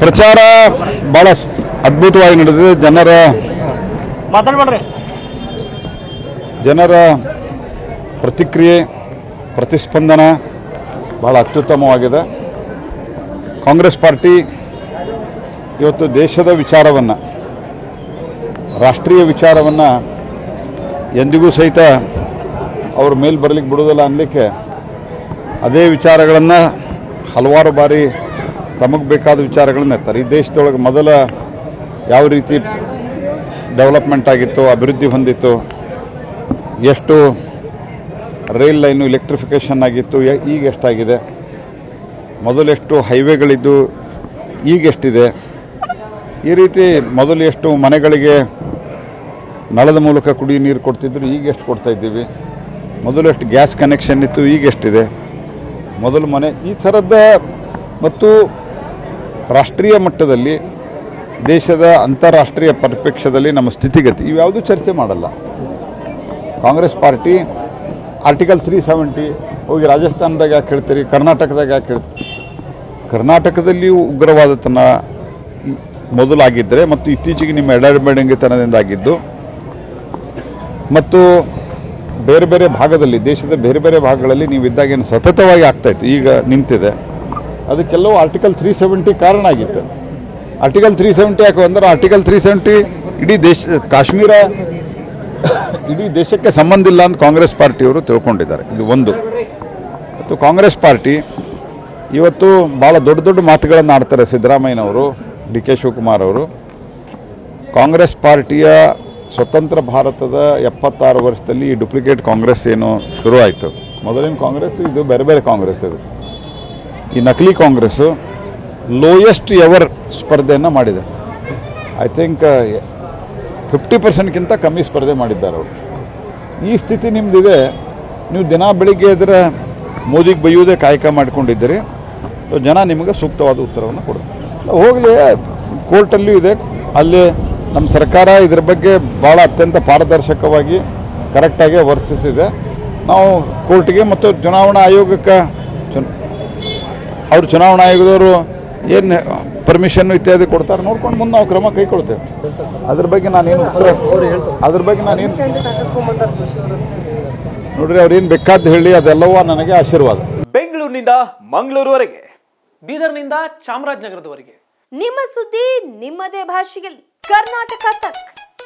ಪ್ರಚಾರ ಭಾಳ ಅದ್ಭುತವಾಗಿ ನಡೆದಿದೆ. ಜನರ ಪ್ರತಿಕ್ರಿಯೆ ಪ್ರತಿಸ್ಪಂದನ ಭಾಳ ಅತ್ಯುತ್ತಮವಾಗಿದೆ. ಕಾಂಗ್ರೆಸ್ ಪಾರ್ಟಿ ಇವತ್ತು ದೇಶದ ವಿಚಾರವನ್ನು, ರಾಷ್ಟ್ರೀಯ ವಿಚಾರವನ್ನು ಎಂದಿಗೂ ಸಹಿತ ಅವ್ರ ಮೇಲೆ ಬರಲಿಕ್ಕೆ ಬಿಡೋದಿಲ್ಲ ಅನ್ನಲಿಕ್ಕೆ ಅದೇ ವಿಚಾರಗಳನ್ನು ಹಲವಾರು ಬಾರಿ ತಮಗೆ ಬೇಕಾದ ವಿಚಾರಗಳನ್ನ ಎತ್ತಾರೆ. ಈ ದೇಶದೊಳಗೆ ಮೊದಲ ಯಾವ ರೀತಿ ಡೆವಲಪ್ಮೆಂಟ್ ಆಗಿತ್ತು, ಅಭಿವೃದ್ಧಿ ಹೊಂದಿತ್ತು, ಎಷ್ಟು ರೈಲ್ ಲೈನು ಎಲೆಕ್ಟ್ರಿಫಿಕೇಷನ್ ಆಗಿತ್ತು, ಈಗ ಎಷ್ಟಾಗಿದೆ, ಮೊದಲೆಷ್ಟು ಹೈವೇಗಳಿದ್ದು ಈಗ ಎಷ್ಟಿದೆ, ಈ ರೀತಿ ಮೊದಲು ಎಷ್ಟು ಮನೆಗಳಿಗೆ ನಳದ ಮೂಲಕ ಕುಡಿಯೋ ನೀರು ಕೊಡ್ತಿದ್ರು, ಈಗ ಎಷ್ಟು ಕೊಡ್ತಾ ಇದ್ದೀವಿ, ಮೊದಲು ಎಷ್ಟು ಗ್ಯಾಸ್ ಕನೆಕ್ಷನ್ ಇತ್ತು, ಈಗ ಎಷ್ಟಿದೆ, ಮೊದಲು ಮನೆ, ಈ ಥರದ ಮತ್ತು ರಾಷ್ಟ್ರೀಯ ಮಟ್ಟದಲ್ಲಿ ದೇಶದ ಅಂತಾರಾಷ್ಟ್ರೀಯ ಪರಿಪ್ರೇಕ್ಷ್ಯದಲ್ಲಿ ನಮ್ಮ ಸ್ಥಿತಿಗತಿ ಇವ್ಯಾವುದೂ ಚರ್ಚೆ ಮಾಡಲ್ಲ. ಕಾಂಗ್ರೆಸ್ ಪಾರ್ಟಿ ಆರ್ಟಿಕಲ್ 370 ಹೋಗಿ ರಾಜಸ್ಥಾನದಾಗ ಯಾಕೆ ಹೇಳ್ತೀರಿ, ಕರ್ನಾಟಕದಾಗ ಯಾಕೆ ಹೇಳ್ತೀರಿ? ಕರ್ನಾಟಕದಲ್ಲಿಯೂ ಉಗ್ರವಾದತನ ಮೊದಲಾಗಿದ್ದರೆ ಮತ್ತು ಇತ್ತೀಚೆಗೆ ನಿಮ್ಮ ಎಡಬೇಡಂಗಿತನದಿಂದಾಗಿದ್ದು ಮತ್ತು ಬೇರೆ ಬೇರೆ ಭಾಗದಲ್ಲಿ, ದೇಶದ ಬೇರೆ ಬೇರೆ ಭಾಗಗಳಲ್ಲಿ ನೀವು ಇದ್ದಾಗೇನು ಸತತವಾಗಿ ಆಗ್ತಾಯಿತ್ತು, ಈಗ ನಿಂತಿದೆ. ಅದಕ್ಕೆಲ್ಲವೂ ಆರ್ಟಿಕಲ್ 370 ಕಾರಣ ಆಗಿತ್ತು. ಆರ್ಟಿಕಲ್ 370 ಯಾಕೆ ಅಂದರೆ ಆರ್ಟಿಕಲ್ 370 ಇಡೀ ಕಾಶ್ಮೀರ ಇಡೀ ದೇಶಕ್ಕೆ ಸಂಬಂಧ ಇಲ್ಲ ಅಂತ ಕಾಂಗ್ರೆಸ್ ಪಾರ್ಟಿಯವರು ತಿಳ್ಕೊಂಡಿದ್ದಾರೆ. ಇದು ಒಂದು. ಮತ್ತು ಕಾಂಗ್ರೆಸ್ ಪಾರ್ಟಿ ಇವತ್ತು ಭಾಳ ದೊಡ್ಡ ದೊಡ್ಡ ಮಾತುಗಳನ್ನು ಆಡ್ತಾರೆ. ಸಿದ್ದರಾಮಯ್ಯನವರು, ಡಿ.ಕೆ. ಶಿವಕುಮಾರ್ ಅವರು. ಕಾಂಗ್ರೆಸ್ ಪಾರ್ಟಿಯ ಸ್ವತಂತ್ರ ಭಾರತದ 76 ವರ್ಷದಲ್ಲಿ ಈ ಡುಪ್ಲಿಕೇಟ್ ಕಾಂಗ್ರೆಸ್ ಏನು ಶುರು ಆಯಿತು. ಮೊದಲಿನ ಕಾಂಗ್ರೆಸ್ ಇದು ಬೇರೆ ಬೇರೆ ಕಾಂಗ್ರೆಸ್. ಇದು ಈ ನಕಲಿ ಕಾಂಗ್ರೆಸ್ಸು ಲೋಯೆಸ್ಟ್ ಎವರ್ ಸ್ಪರ್ಧೆಯನ್ನು ಮಾಡಿದೆ. ಐ ಥಿಂಕ್ 50%ಗಿಂತ ಕಮ್ಮಿ ಸ್ಪರ್ಧೆ ಮಾಡಿದ್ದಾರೆ ಅವರು. ಈ ಸ್ಥಿತಿ ನಿಮ್ಮದಿದೆ. ನೀವು ದಿನ ಬೆಳಿಗ್ಗೆ ಎದ್ರೆ ಮೋದಿಗೆ ಬೈಯೋದೇ ಕಾಯಕ ಮಾಡ್ಕೊಂಡಿದ್ದೀರಿ. ಜನ ನಿಮಗೆ ಸೂಕ್ತವಾದ ಉತ್ತರವನ್ನು ಕೊಡೋದು. ಹೋಗಲಿ, ಕೋರ್ಟಲ್ಲೂ ಇದೆ. ಅಲ್ಲಿ ನಮ್ಮ ಸರ್ಕಾರ ಇದರ ಬಗ್ಗೆ ಭಾಳ ಅತ್ಯಂತ ಪಾರದರ್ಶಕವಾಗಿ ಕರೆಕ್ಟಾಗಿ ವರ್ತಿಸಿದೆ. ನಾವು ಕೋರ್ಟಿಗೆ ಮತ್ತು ಚುನಾವಣಾ ಆಯೋಗಕ್ಕೆ ಅವರು ಚುನಾವಣಾ ಆಯೋಗದವರು ಏನು ಪರ್ಮಿಷನ್ನು ಇತ್ಯಾದಿ ಕೊಡ್ತಾರೆ ನೋಡ್ಕೊಂಡು ಮುಂದೆ ನಾವು ಕ್ರಮ ಕೈಗೊಳ್ತೇವೆ. ಅದ್ರ ಬಗ್ಗೆ ನಾನೇನು ನೋಡ್ರಿ, ಅವ್ರೇನು ಬೇಕಾದ್ದು ಹೇಳಿ ಅದೆಲ್ಲವೂ ನನಗೆ ಆಶೀರ್ವಾದ. ಬೆಂಗಳೂರಿನಿಂದ ಮಂಗಳೂರುವರೆಗೆ, ಬೀದರ್ನಿಂದ ಚಾಮರಾಜನಗರದವರೆಗೆ ನಿಮ್ಮ ಸುದ್ದಿ ನಿಮ್ಮದೇ ಭಾಷೆಯಲ್ಲಿ. ಕರ್ನಾಟಕ ತಕ್.